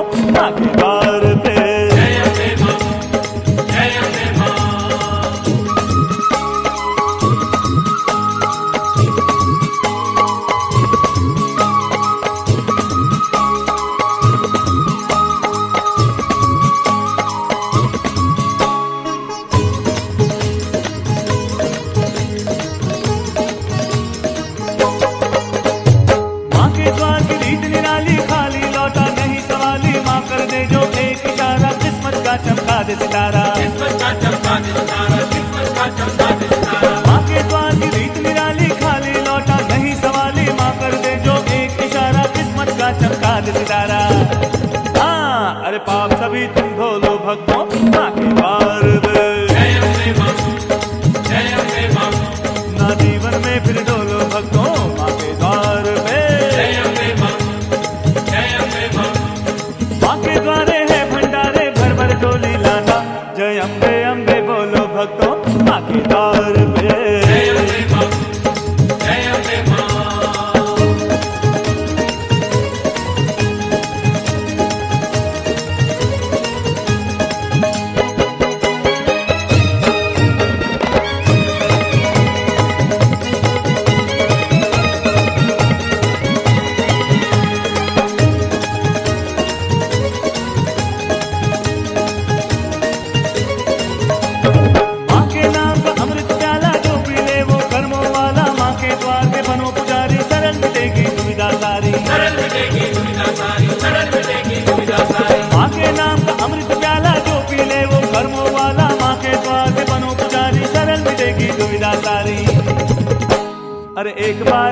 माँ के द्वार पे। जय अम्बे माँ, जय अम्बे माँ। माँ के द्वार की रीत निराली, खाली लौटा नहीं सवाली, माँ कर दे जो एक इशारा, किस्मत का चमका दे सितारा। किस्मत का चमका दे सितारा, किस्मत का चमका दे सितारा। माँ के द्वार की रीत निराली, खाली लौटा नहीं सवाली, माँ कर दे जो एक इशारा, किस्मत का चमका दे सितारा। हाँ, अरे पाप सभी तुम धो लो भक्तों, माँ के द्वार पे। जय अम्बे माँ, जय अम्बे माँ। ना जीवन में फिर डोलो भक्तों, माँ के द्वार पे। जय अम्बे माँ, जय अम्बे माँ। माँ के द्वारे है भंडारे, भर भर डोली लाना, जय अम्बे अम्बे बोलो भक्तों, माँ के द्वार पे। जय अम्बे माँ, जय अम्बे माँ। माँ के नाम का अमृत प्याला जो पी ले वो कर्मों वाला, माँ के द्वार पे बनो पुजारी, सरल मिटेगी दुविधा सारी। सरल मिटेगी दुविधा सारी, सरल मिटेगी दुविधा सारी। माँ के नाम का अमृत प्याला जो पी ले वो कर्मों वाला, माँ के द्वार पे बनो पुजारी, सरल मिटेगी दुविधा सारी। अरे एक बार